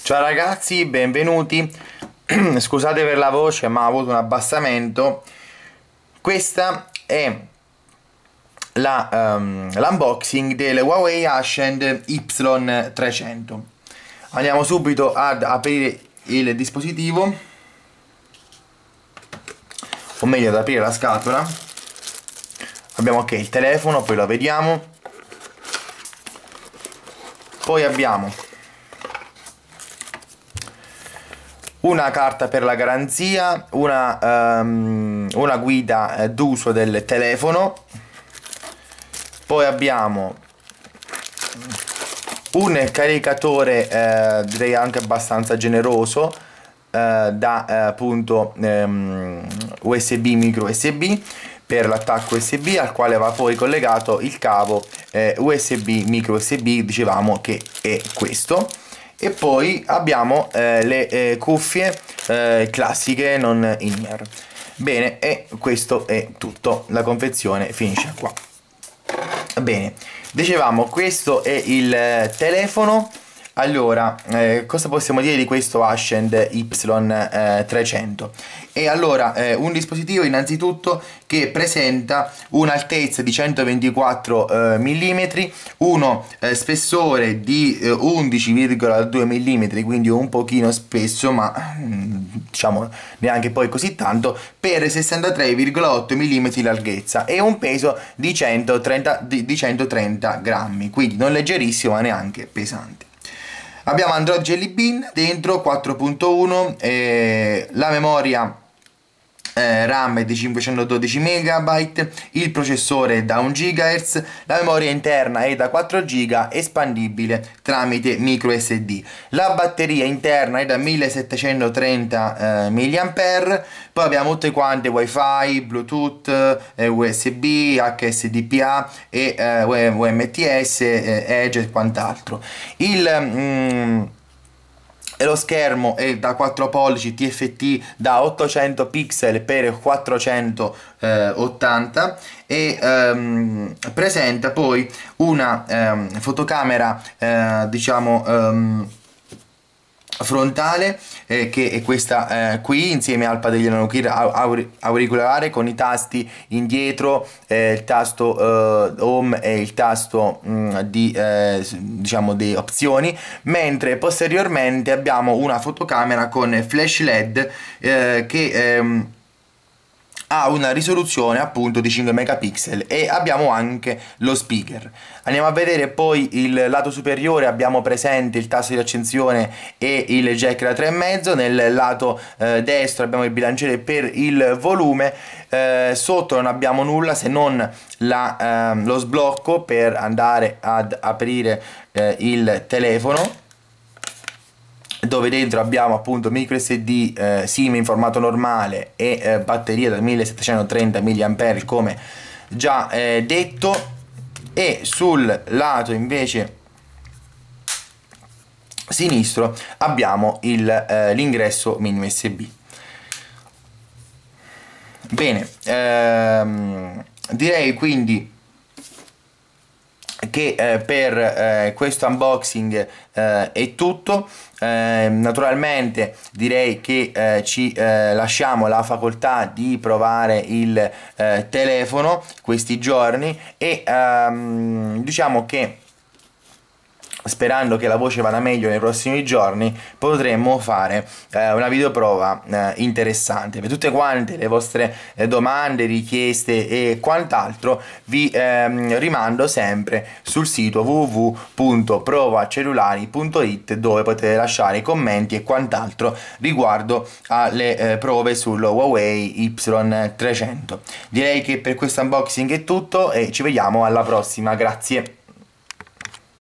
Ciao ragazzi, benvenuti. Scusate per la voce, ma ho avuto un abbassamento. Questa è l'unboxing del Huawei Ascend Y300. Andiamo subito ad aprire il dispositivo, o meglio ad aprire la scatola. Abbiamo il telefono, poi lo vediamo. Poi abbiamo una carta per la garanzia, una guida d'uso del telefono. Poi abbiamo un caricatore direi anche abbastanza generoso da appunto USB, micro USB per l'attacco USB, al quale va poi collegato il cavo USB, micro USB, dicevamo che è questo. E poi abbiamo le cuffie classiche non in-ear. Bene, e questo è tutto, la confezione finisce qua. Bene, dicevamo, questo è il telefono. Allora, cosa possiamo dire di questo Ascend Y300? E allora, un dispositivo innanzitutto che presenta un'altezza di 124 mm, uno spessore di 11,2 mm, quindi un pochino spesso, ma diciamo neanche poi così tanto, per 63,8 mm di larghezza e un peso di 130 grammi, quindi non leggerissimo ma neanche pesante. Abbiamo Android Jelly Bean dentro 4.1, la memoria RAM è di 512 MB, il processore è da 1 GHz, la memoria interna è da 4 GB, espandibile tramite micro SD. La batteria interna è da 1730 mAh, poi abbiamo tutte quante WiFi, Bluetooth, USB, HSDPA e UMTS, Edge e quant'altro. Lo schermo è da 4 pollici TFT da 800 pixel per 480 e presenta poi una fotocamera frontale che è questa qui, insieme al padiglione auricolare con i tasti indietro, il tasto home e il tasto di opzioni, mentre posteriormente abbiamo una fotocamera con flash LED che ha una risoluzione appunto di 5 megapixel e abbiamo anche lo speaker. Andiamo a vedere poi il lato superiore, abbiamo presente il tasto di accensione e il jack da 3,5, nel lato destro abbiamo il bilanciere per il volume, sotto non abbiamo nulla se non lo sblocco per andare ad aprire il telefono, dove dentro abbiamo appunto micro SD, SIM in formato normale e batteria da 1730 mAh come già detto, e sul lato invece sinistro abbiamo l'ingresso mini USB. Bene, direi quindi che per questo unboxing è tutto. Naturalmente direi che ci lasciamo la facoltà di provare il telefono questi giorni e diciamo che, sperando che la voce vada meglio nei prossimi giorni, potremmo fare una videoprova interessante. Per tutte quante le vostre domande, richieste e quant'altro vi rimando sempre sul sito www.provacellulari.it, dove potete lasciare i commenti e quant'altro riguardo alle prove sul Huawei Y300. Direi che per questo unboxing è tutto e ci vediamo alla prossima. Grazie.